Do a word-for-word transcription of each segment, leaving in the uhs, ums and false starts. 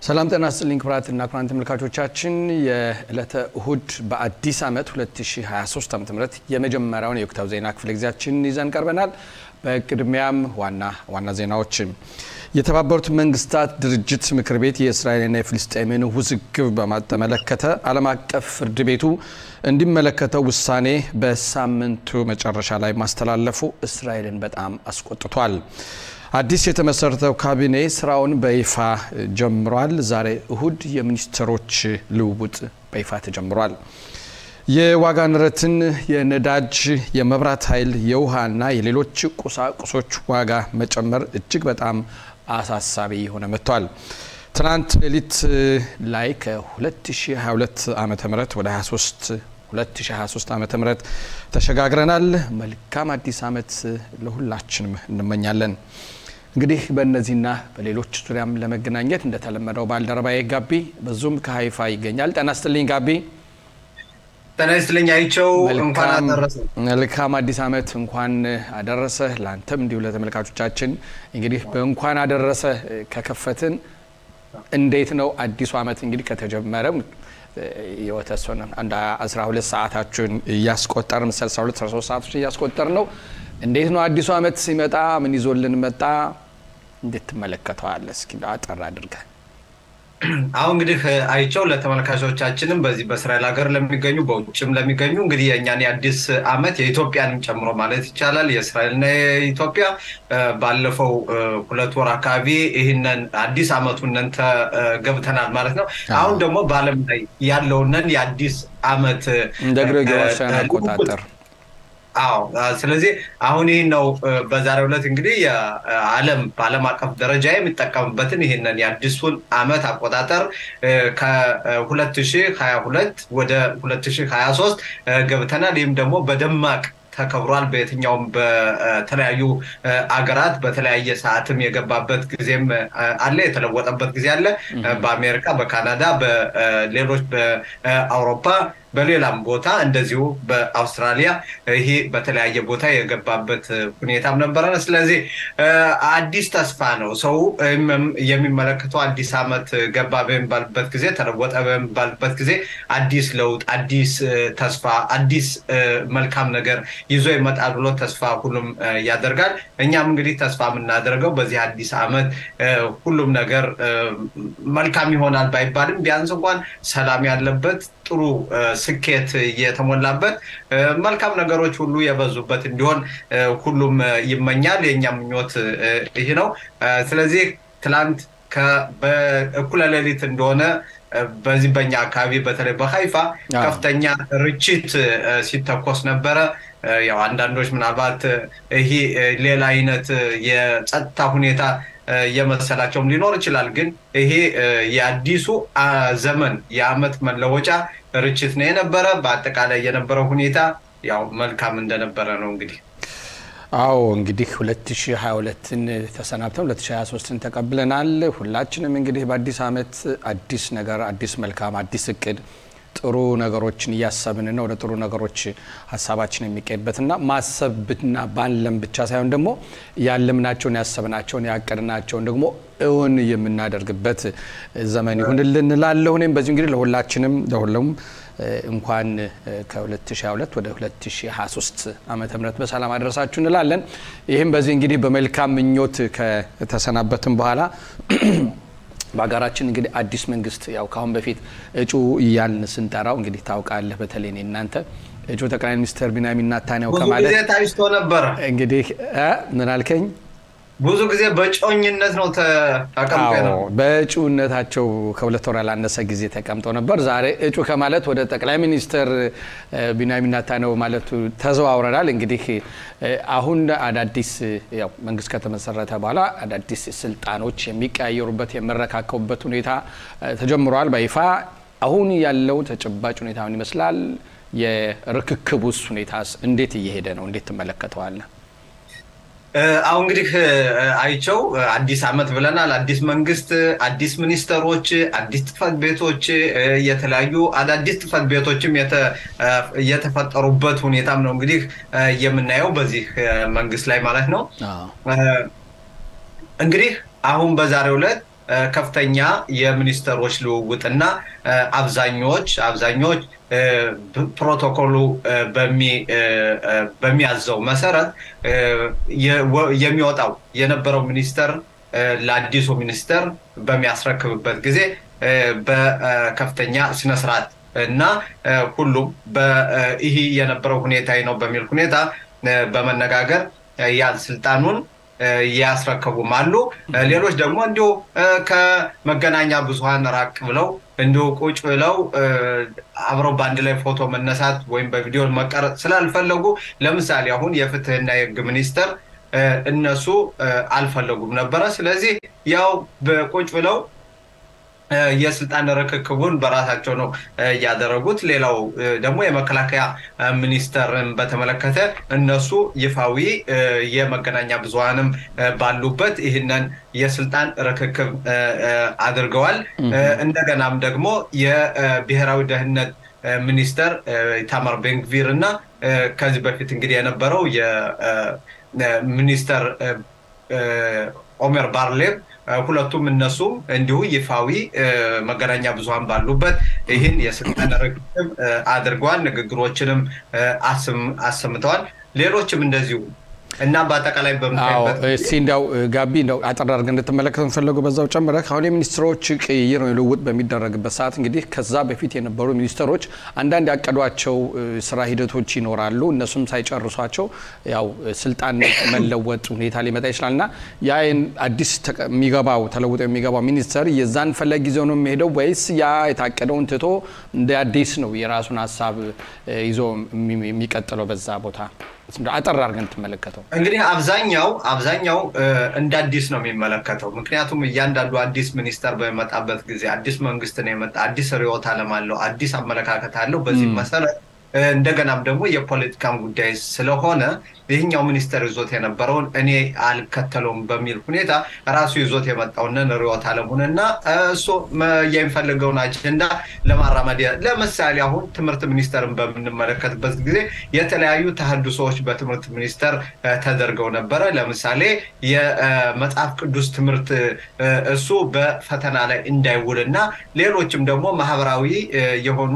ሰላም ጤና ይስጥልኝ ክቡራትና ክቡራን ተመልካቾቻችን የዕለተ እሁድ በአዲስ ዓመት ሁለት ሺህ ሃያ ሶስት ዓመተ ምህረት የመጀመሪያውን የወቅታዊ ዜና ክፍለ ጊዜያችን ይዘን ቀርበናል። በቅድሚያም ዋና ዋና ዜናዎች የተባበሩት መንግስታት ድርጅት ምክር ቤት የእስራኤልና የፍልስጤምን ውዝግብ በማተመለከተ ዓለም አቀፍ ፍርድ ቤቱ እንዲመለከተው ውሳኔ በሳምንቱ መጨረሻ ላይ ማስተላለፉ እስራኤልን በጣም አስቆጥቷል። አዲስ የተመሰረተው ካቢኔ ስራውን በይፋ ጀምሯል። ዛሬ እሁድ የሚኒስትሮች ልውውጥ በይፋ ተጀምሯል። የዋጋ ንረትን የነዳጅ የመብራት ኃይል የውሃና የሌሎች ቁሳቁሶች ዋጋ መጨመር እጅግ በጣም አሳሳቢ ሆነ መጥቷል። ትናንት ሌሊት ላይ ከ2022 ዓመተ ምህረት ወደ ሃያ ሶስት ሁለት ሺህ ሃያ ሶስት ዓመተ ምህረት ተሸጋግረናል። መልካም አዲስ ዓመት ለሁላችንም እንመኛለን። እንግዲህ በእነዚህና በሌሎች ዙሪያም ለመገናኘት እንደተለመደው ባልደረባዬ ጋቢ በዙም ከሃይፋ ይገኛል። ጤና ይስጥልኝ ጋቢ። ጤና ይስጥልኝ አይቸው። እንኳን አደረሰ። መልካም አዲስ ዓመት እንኳን አደረሰ ላንተም እንዲሁ ለተመልካቾቻችን። እንግዲህ በእንኳን አደረሰ ከከፈትን እንዴት ነው አዲሱ ዓመት እንግዲህ ከተጀመረ የወተሰነ አንድ አስራ ሁለት ሰዓታችን ያስቆጠር መሰል አስራ ሁለት አስራ ሶስት ሰዓቶች ያስቆጠር ነው። እንዴት ነው አዲሱ ዓመት ሲመጣ ምን ይዞልን መጣ? እንዴት ተመለከተዋለህ? እስኪ አጠር አድርገን። አሁን እንግዲህ አይቸው ለተመልካቾቻችንም በዚህ በእስራኤል ሀገር ለሚገኙ በውጭም ለሚገኙ እንግዲህ የኛን የአዲስ ዓመት የኢትዮጵያንም ጨምሮ ማለት ይቻላል የእስራኤልና የኢትዮጵያ ባለፈው ሁለት ወር አካባቢ ይሄንን አዲስ ዓመቱን ተገብተናል ማለት ነው። አሁን ደግሞ በዓለም ላይ ያለውንን የአዲስ ዓመት እንደ ግሪጎሪያን አቆጣጠር አዎ ስለዚህ አሁን ይሄን ነው በዛሬው ዕለት እንግዲህ የዓለም በዓለም አቀፍ ደረጃ የሚጠቀምበትን ይሄንን የአዲሱን ዓመት አቆጣጠር ከ2022 ወደ ሁለት ሺህ ሃያ ሶስት ገብተናል። ይሄም ደግሞ በደማቅ ተከብሯል። በየትኛውም በተለያዩ አገራት በተለያየ ሰዓትም የገባበት ጊዜም አለ፣ የተለወጠበት ጊዜ አለ። በአሜሪካ፣ በካናዳ፣ በሌሎች በአውሮፓ በሌላም ቦታ እንደዚሁ በአውስትራሊያ ይሄ በተለያየ ቦታ የገባበት ሁኔታም ነበር። ስለዚህ አዲስ ተስፋ ነው ሰው የሚመለከተው። አዲስ ዓመት ገባ በሚባልበት ጊዜ ተለወጠ በሚባልበት ጊዜ አዲስ ለውጥ፣ አዲስ ተስፋ፣ አዲስ መልካም ነገር ይዞ ይመጣል ብሎ ተስፋ ሁሉም ያደርጋል። እኛም እንግዲህ ተስፋ የምናደርገው በዚህ አዲስ ዓመት ሁሉም ነገር መልካም ይሆናል ባይባልም ቢያንስ እንኳን ሰላም ያለበት ጥሩ ስኬት የተሞላበት መልካም ነገሮች ሁሉ የበዙበት እንዲሆን ሁሉም ይመኛል። የኛ ምኞት ይሄ ነው። ስለዚህ ትላንት በእኩለ ሌሊት እንደሆነ በዚህ በእኛ አካባቢ በተለይ በሃይፋ ከፍተኛ ርችት ሲተኮስ ነበረ። ያው አንዳንዶች ምናልባት ይሄ ሌላ አይነት የጸጥታ ሁኔታ የመሰላቸውም ሊኖር ይችላል። ግን ይሄ የአዲሱ ዘመን የዓመት መለወጫ ርችት ነው የነበረ። በአጠቃላይ የነበረው ሁኔታ ያው መልካም እንደነበረ ነው። እንግዲህ አዎ እንግዲህ ሁለት ሺህ ሃያ ሁለትን ተሰናብተን ሁለት ሺህ ሃያ ሶስትን ተቀብለናል። ሁላችንም እንግዲህ በአዲስ ዓመት አዲስ ነገር፣ አዲስ መልካም፣ አዲስ እቅድ ጥሩ ነገሮችን ያሰብን ነው ወደ ጥሩ ነገሮች ሐሳባችን የሚቀየበትና ማሰብና ባለም ብቻ ሳይሆን ደግሞ ያለምናቸውን ያሰብናቸውን ያቀድናቸውን ደግሞ እውን የምናደርግበት ዘመን ይሁንልን እንላለሁ። እኔም በዚህ እንግዲህ ለሁላችንም ለሁሉም እንኳን ከ2022 ወደ ሁለት ሺህ ሃያ ሶስት ዓመተ ምህረት በሰላም አደረሳችሁ እንላለን። ይሄም በዚህ እንግዲህ በመልካም ምኞት ከተሰናበትን በኋላ በአገራችን እንግዲህ አዲስ መንግስት ያው ካሁን በፊት እጩ ያልን ስንጠራው እንግዲህ ታውቃለህ በተለይ ነው እናንተ እጩ ጠቅላይ ሚኒስትር ቢንያሚን ኔታንያሁ ከማለት ብዙ ጊዜ ታይቶ ነበር። እንግዲህ ምን አልከኝ? ብዙ ጊዜ በጮኝነት ነው ተቀምጠው ነው። በእጩነታቸው ከሁለት ወር ያላነሰ ጊዜ ተቀምጠው ነበር። ዛሬ እጩ ከማለት ወደ ጠቅላይ ሚኒስትር ቢንያሚን ኔታንያሁ ማለቱ ተዘዋውረናል። እንግዲህ አሁን አዳዲስ ያው መንግስት ከተመሰረተ በኋላ አዳዲስ ስልጣኖች የሚቀያየሩበት የመረካከቡበት ሁኔታ ተጀምሯል በይፋ። አሁን ያለው ተጨባጭ ሁኔታ ምን ይመስላል? የርክክቡስ ሁኔታስ እንዴት እየሄደ ነው? እንዴት ተመለከተዋለህ? አሁን እንግዲህ አይቸው አዲስ ዓመት ብለናል። አዲስ መንግስት፣ አዲስ ሚኒስተሮች፣ አዲስ ጽሕፈት ቤቶች፣ የተለያዩ አዳዲስ ጽሕፈት ቤቶችም የተፈጠሩበት ሁኔታም ነው እንግዲህ የምናየው በዚህ መንግስት ላይ ማለት ነው። እንግዲህ አሁን በዛሬው ዕለት ከፍተኛ የሚኒስተሮች ልውውጥና አብዛኞች አብዛኞች ፕሮቶኮሉ በሚ በሚያዘው መሰረት የሚወጣው የነበረው ሚኒስተር ለአዲሱ ሚኒስተር በሚያስረክብበት ጊዜ በከፍተኛ ስነ ስርዓት እና ሁሉም በይሄ የነበረው ሁኔታ ነው በሚል ሁኔታ በመነጋገር ያን ስልጣኑን ያስረከቡም አሉ ሌሎች ደግሞ እንዲሁ ከመገናኛ ብዙሃን ራቅ ብለው እንዲሁ ቁጭ ብለው አብረው ባንድ ላይ ፎቶ መነሳት ወይም በቪዲዮ መቀረጽ ስላልፈለጉ ለምሳሌ አሁን የፍትህና የህግ ሚኒስተር እነሱ አልፈለጉም ነበር ስለዚህ ያው በቁጭ ብለው የስልጣን ርክክቡን በራሳቸው ነው ያደረጉት ሌላው ደግሞ የመከላከያ ሚኒስተርን በተመለከተ እነሱ ይፋዊ የመገናኛ ብዙሃንም ባሉበት ይሄንን የስልጣን ርክክብ አድርገዋል እንደገናም ደግሞ የብሔራዊ ደህንነት ሚኒስተር ኢታማር ቤንግቪር እና ከዚህ በፊት እንግዲህ የነበረው የሚኒስተር ኦመር ባርሌቭ ሁለቱም እነሱም እንዲሁ ይፋዊ መገናኛ ብዙሃን ባሉበት ይሄን የስልጣን ርክክብ አድርገዋል ንግግሮችንም አሰምተዋል ሌሎችም እንደዚሁ እና በአጠቃላይ በመጣበት ሲንዳው ጋቢ ነው አጠራርገ እንደተመለከተው ፈልገው በዛው ጨምረክ አሁን የሚኒስትሮች ቅይር ነው ልውጥ በሚደረግበት ሰዓት እንግዲህ ከዛ በፊት የነበሩ ሚኒስትሮች አንዳንድ ያቀዷቸው ስራ ሂደቶች ይኖራሉ እነሱም ሳይጨርሷቸው ያው ስልጣን መለወጥ ሁኔታ ሊመጣ ይችላልና ያይን አዲስ የሚገባው ተለውጦ የሚገባው ሚኒስተር የዛን ፈለግ ጊዜው ነው የሚሄደው ወይስ ያ የታቀደውን ትቶ እንደ አዲስ ነው የራሱን ሐሳብ ይዞ የሚቀጥለው በዛ ቦታ አጠራርገን ተመለከተው እንግዲህ አብዛኛው አብዛኛው እንደ አዲስ ነው የሚመለከተው ምክንያቱም እያንዳንዱ አዲስ ሚኒስተር በመጣበት ጊዜ አዲስ መንግስት ነው የመጣ አዲስ ሪዮት ዓለም አለው አዲስ አመለካከት አለው በዚህ መሰረት እንደገናም ደግሞ የፖለቲካም ጉዳይ ስለሆነ ይሄኛው ሚኒስተር ይዞት የነበረውን እኔ አልከተለውም በሚል ሁኔታ ራሱ ይዞት የመጣውን ሪዮት ዓለሙንና እሱ የሚፈልገውን አጀንዳ ለማራመድ ለምሳሌ አሁን ትምህርት ሚኒስተርን በመንመለከትበት ጊዜ የተለያዩ ተሐድሶች በትምህርት ሚኒስተር ተደርገው ነበር ለምሳሌ የመጽሐፍ ቅዱስ ትምህርት እሱ በፈተና ላይ እንዳይውልና ሌሎችም ደግሞ ማህበራዊ የሆኑ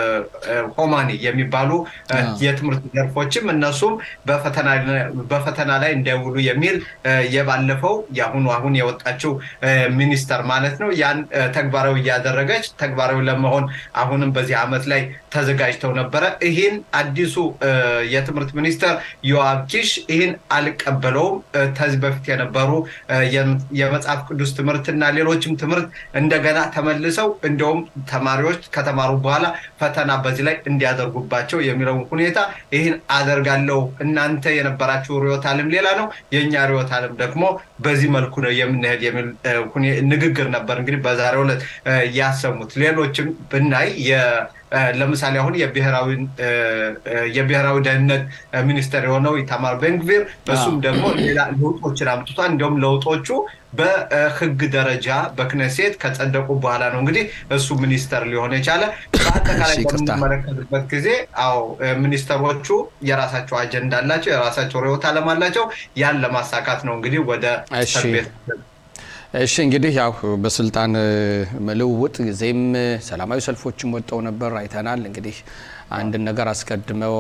ሆማኒ የሚባሉ የትምህርት ዘርፎችም እነሱም በፈተና በፈተና ላይ እንዳይውሉ የሚል የባለፈው ያሁን አሁን የወጣችው ሚኒስተር ማለት ነው ያን ተግባራዊ ያደረገች ተግባራዊ ለመሆን አሁንም በዚህ አመት ላይ ተዘጋጅተው ነበር ይሄን አዲሱ የትምህርት ሚኒስተር ዮአብ ኪሽ ይሄን አልቀበለውም ተዝ በፊት የነበሩ የመጽሐፍ ቅዱስ ትምህርትና ሌሎችም ትምህርት እንደገና ተመልሰው እንደውም ተማሪዎች ከተማሩ በኋላ ፈተና በዚህ ላይ እንዲያደርጉባቸው የሚለው ሁኔታ ይሄን አደርጋለሁ እናንተ የነበራችሁ ሪዮት ዓለም ሌላ ነው የኛ ሪዮት ዓለም ደግሞ በዚህ መልኩ ነው የምንሄድ የሚል ንግግር ነበር እንግዲህ በዛሬው ዕለት ያሰሙት ሌሎችም ብናይ ለምሳሌ አሁን የብሔራዊ የብሔራዊ ደህንነት ሚኒስተር የሆነው ኢታማር ቤንግቪር በሱም ደግሞ ሌላ ለውጦችን አምጥቷል እንደውም ለውጦቹ በህግ ደረጃ በክነሴት ከጸደቁ በኋላ ነው እንግዲህ እሱ ሚኒስተር ሊሆን ይችላል በአጠቃላይ በመመለከትበት ጊዜ አው ሚኒስተሮቹ የራሳቸው አጀንዳ አላቸው የራሳቸው ሪዮት ዓለም አላቸው ያን ለማሳካት ነው እንግዲህ ወደ ሰርቤት እሺ እንግዲህ ያው በስልጣን መልውውጥ ጊዜም ሰላማዊ ሰልፎችም ወጣው ነበር አይተናል እንግዲህ አንድ ነገር አስቀድመው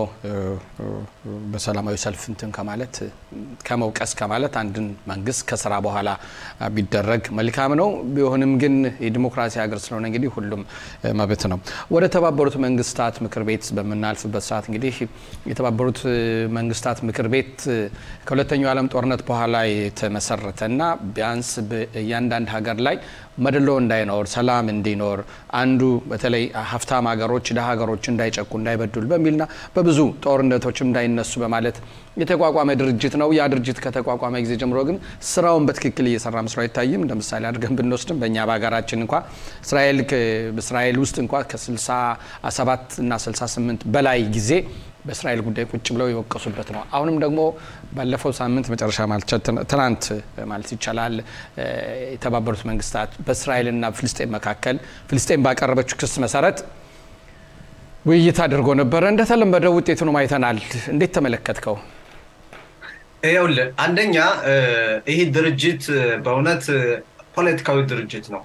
በሰላማዊ ሰልፍ እንትን ከማለት ከመውቀስ ከማለት አንድን መንግስት ከስራ በኋላ ቢደረግ መልካም ነው ቢሆንም ግን የዲሞክራሲ ሀገር ስለሆነ እንግዲህ ሁሉም መብት ነው ወደ ተባበሩት መንግስታት ምክር ቤት በመናልፍበት ሰዓት እንግዲህ የተባበሩት መንግስታት ምክር ቤት ከሁለተኛው ዓለም ጦርነት በኋላ የተመሰረተና ቢያንስ በእያንዳንዱ ሀገር ላይ መድሎ እንዳይኖር ሰላም እንዲኖር አንዱ በተለይ ሀፍታም ሀገሮች ደሃ ሀገሮች እንዳይጨቁ እንዳይበዱል በሚልና በብዙ ጦርነቶች እንዳይነሱ በማለት የተቋቋመ ድርጅት ነው ያ ድርጅት ከተቋቋመ ጊዜ ጀምሮ ግን ስራውን በትክክል እየሰራ መስራት አይታይም እንደምሳሌ አድርገን ብንወስድም በእኛ ባጋራችን እንኳን እስራኤል በእስራኤል ውስጥ እንኳን ከ67 እና ስልሳ ስምንት በላይ ጊዜ በእስራኤል ጉዳይ ቁጭ ብለው ይወቀሱበት ነው አሁንም ደግሞ ባለፈው ሳምንት መጨረሻ ማለት ትናንት ማለት ይቻላል የተባበሩት መንግስታት በእስራኤልና ፍልስጤም መካከል ፍልስጤም ባቀረበችው ክስ መሰረት ውይይት አድርጎ ነበር እንደተለመደው ውጤቱን ማይተናል እንዴት ተመለከትከው ይኸውልህ አንደኛ ይሄ ድርጅት በእውነት ፖለቲካዊ ድርጅት ነው።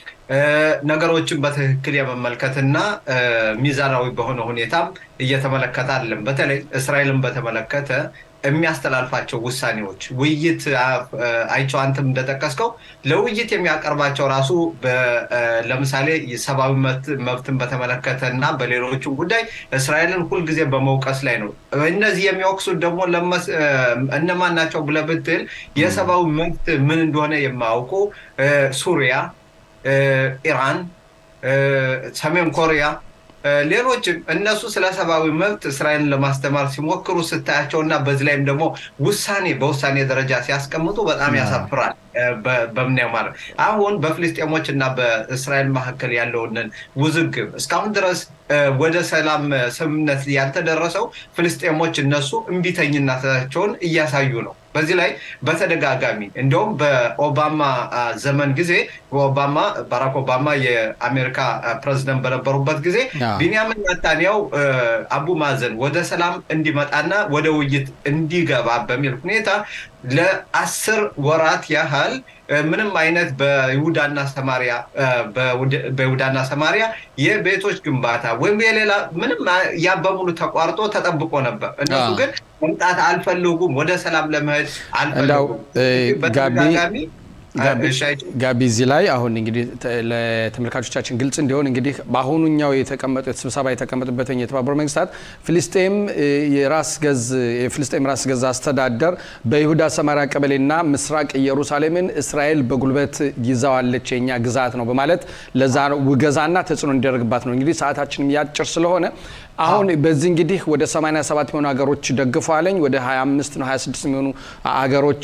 ነገሮችን በትክክል የመመልከትና ሚዛናዊ በሆነ ሁኔታም እየተመለከተ አይደለም። በተለይ እስራኤልን በተመለከተ የሚያስተላልፋቸው ውሳኔዎች ውይይት አይቸው አንተም እንደተከስከው ለውይይት የሚያቀርባቸው ራሱ ለምሳሌ የሰብአዊ መብትን በተመለከተና በሌሎችም ጉዳይ እስራኤልን ሁሉ ጊዜ በመውቀስ ላይ ነው። እነዚህ የሚወቅሱት ደግሞ እነማን ናቸው ብለህ ብትል የሰብአዊ መብት ምን እንደሆነ የማያውቁ ሱሪያ፣ ኢራን፣ ሰሜን ኮሪያ ሌሎችም እነሱ ስለ ሰብአዊ መብት እስራኤልን ለማስተማር ሲሞክሩ ስታያቸውና በዚህ ላይም ደግሞ ውሳኔ በውሳኔ ደረጃ ሲያስቀምጡ በጣም ያሳፍራል። በምናየው ማለት አሁን በፍልስጤሞች እና በእስራኤል መካከል ያለውን ውዝግብ እስካሁን ድረስ ወደ ሰላም ስምምነት ያልተደረሰው ፍልስጤሞች እነሱ እንቢተኝነታቸውን እያሳዩ ነው። በዚህ ላይ በተደጋጋሚ እንደውም በኦባማ ዘመን ጊዜ ኦባማ ባራክ ኦባማ የአሜሪካ ፕሬዝዳንት በነበሩበት ጊዜ ቢንያሚን ኔታንያሁ አቡ ማዘን ወደ ሰላም እንዲመጣና ወደ ውይይት እንዲገባ በሚል ሁኔታ ለአስር ወራት ያህል ምንም አይነት በይሁዳና ሰማሪያ በይሁዳና ሰማሪያ የቤቶች ግንባታ ወይም የሌላ ምንም ያ በሙሉ ተቋርጦ ተጠብቆ ነበር። እነሱ ግን መምጣት አልፈልጉም፣ ወደ ሰላም ለመሄድ አልፈልጉም። ጋቢ ጋቢ እዚህ ላይ አሁን እንግዲህ ለተመልካቾቻችን ግልጽ እንዲሆን እንግዲህ በአሁኑኛው የተቀመጡት ስብሰባ የተቀመጡበት የተባበሩት መንግስታት ፍልስጤም የራስ ገዝ የፍልስጤም ራስ ገዝ አስተዳደር በይሁዳ ሰማሪያ ቀበሌና ምስራቅ ኢየሩሳሌምን እስራኤል በጉልበት ይዛዋለች የኛ ግዛት ነው በማለት ለዛ ውገዛና ተጽዕኖ እንዲያደርግባት ነው። እንግዲህ ሰዓታችንም ያጭር ስለሆነ አሁን በዚህ እንግዲህ ወደ ሰማንያ ሰባት የሚሆኑ ሀገሮች ደግፈዋለኝ፣ ወደ ሀያ አምስት ነው ሀያ ስድስት የሚሆኑ ሀገሮች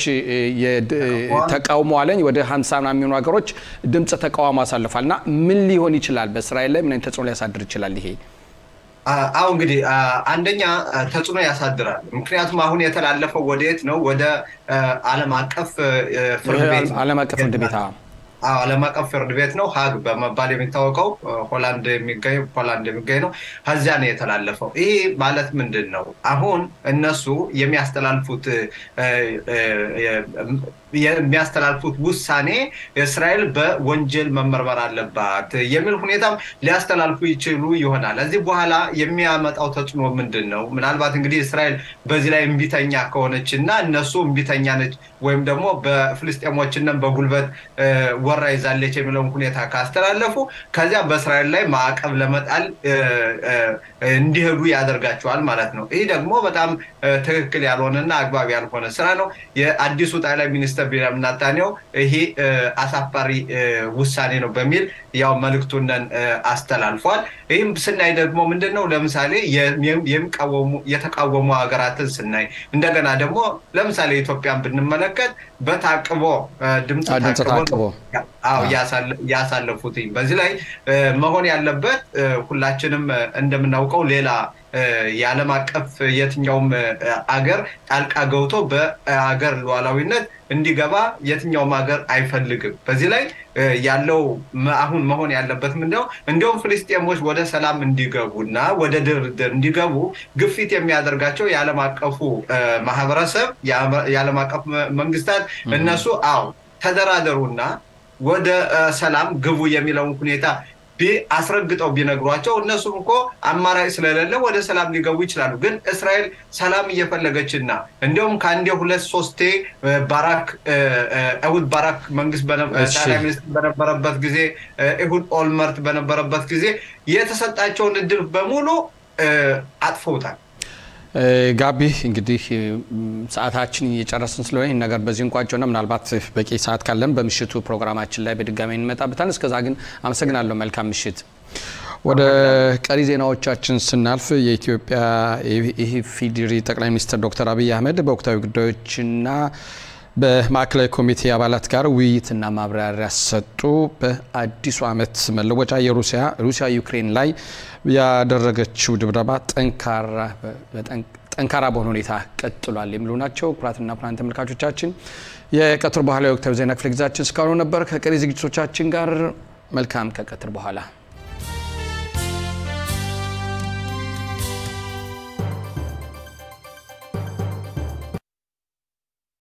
ተቃውመዋለኝ፣ ወደ ሀምሳ የሚሆኑ ሀገሮች ድምጽ ተቃውሞ አሳልፏልና ምን ሊሆን ይችላል? በእስራኤል ላይ ምን አይነት ተጽዕኖ ሊያሳድር ይችላል ይሄ? አሁን እንግዲህ አንደኛ ተጽዕኖ ያሳድራል። ምክንያቱም አሁን የተላለፈው ወዴት ነው? ወደ ዓለም አቀፍ ፍርድ ቤት ዓለም አቀፍ ፍርድ ቤት ዓለም አቀፍ ፍርድ ቤት ነው ሃግ በመባል የሚታወቀው ሆላንድ የሚገኝ ፖላንድ የሚገኝ ነው። ከዚያ ነው የተላለፈው። ይሄ ማለት ምንድን ነው? አሁን እነሱ የሚያስተላልፉት የሚያስተላልፉት ውሳኔ እስራኤል በወንጀል መመርመር አለባት የሚል ሁኔታም ሊያስተላልፉ ይችሉ ይሆናል። እዚህ በኋላ የሚያመጣው ተጽዕኖ ምንድን ነው? ምናልባት እንግዲህ እስራኤል በዚህ ላይ እምቢተኛ ከሆነችና እነሱ እምቢተኛ ነች ወይም ደግሞ በፍልስጤሞችና በጉልበት ወራ ይዛለች የሚለውን ሁኔታ ካስተላለፉ ከዚያ በእስራኤል ላይ ማዕቀብ ለመጣል እንዲሄዱ ያደርጋቸዋል ማለት ነው። ይህ ደግሞ በጣም ትክክል ያልሆነና አግባብ ያልሆነ ስራ ነው። የአዲሱ ጠቅላይ ሚኒስትር ቢንያሚን ኔታንያሁ ይሄ አሳፋሪ ውሳኔ ነው በሚል ያው መልእክቱን አስተላልፏል። ይህም ስናይ ደግሞ ምንድነው ለምሳሌ የሚቃወሙ የተቃወሙ ሀገራትን ስናይ እንደገና ደግሞ ለምሳሌ ኢትዮጵያን ብንመለከት በታቅቦ ድምጽ ታቅቦ አው ያሳለፉት በዚህ ላይ መሆን ያለበት ሁላችንም እንደምናውቀው ሌላ የዓለም አቀፍ የትኛውም አገር ጣልቃ ገብቶ በአገር ሉዓላዊነት እንዲገባ የትኛውም አገር አይፈልግም። በዚህ ላይ ያለው አሁን መሆን ያለበት ምንድነው? እንደውም ፍልስጤሞች ወደ ሰላም እንዲገቡና ወደ ድርድር እንዲገቡ ግፊት የሚያደርጋቸው የዓለም አቀፉ ማህበረሰብ የዓለም አቀፍ መንግስታት እነሱ አው ተደራደሩና ወደ ሰላም ግቡ የሚለውን ሁኔታ አስረግጠው ቢነግሯቸው እነሱም እኮ አማራጭ ስለሌለ ወደ ሰላም ሊገቡ ይችላሉ። ግን እስራኤል ሰላም እየፈለገችና እንደውም ከአንዴ ሁለት ሶስቴ ባራክ ኤሁድ ባራክ መንግስት ጠቅላይ ሚኒስትር በነበረበት ጊዜ ኤሁድ ኦልመርት በነበረበት ጊዜ የተሰጣቸውን እድል በሙሉ አጥፈውታል። ጋቢ እንግዲህ ሰዓታችን እየጨረስን ስለሆነ ይሄን ነገር በዚህ እንቋጨውና ምናልባት በቂ ሰዓት ካለን በምሽቱ ፕሮግራማችን ላይ በድጋሚ እንመጣበታለን። እስከዛ ግን አመሰግናለሁ። መልካም ምሽት። ወደ ቀሪ ዜናዎቻችን ስናልፍ የኢትዮጵያ ኢፌዴሪ ጠቅላይ ሚኒስትር ዶክተር አብይ አህመድ በወቅታዊ ጉዳዮችና በማዕከላዊ ኮሚቴ አባላት ጋር ውይይትና ማብራሪያ ሰጡ። በአዲሱ ዓመት መለወጫ የሩሲያ ሩሲያ ዩክሬን ላይ ያደረገችው ድብደባ ጠንካራ ጠንካራ በሆነ ሁኔታ ቀጥሏል የሚሉ ናቸው። ክቡራትና ክቡራን ተመልካቾቻችን የቀጥር በኋላ ወቅታዊ ዜና ክፍለ ጊዜያችን እስካሁን ነበር። ከቀሪ ዝግጅቶቻችን ጋር መልካም ከቀጥር በኋላ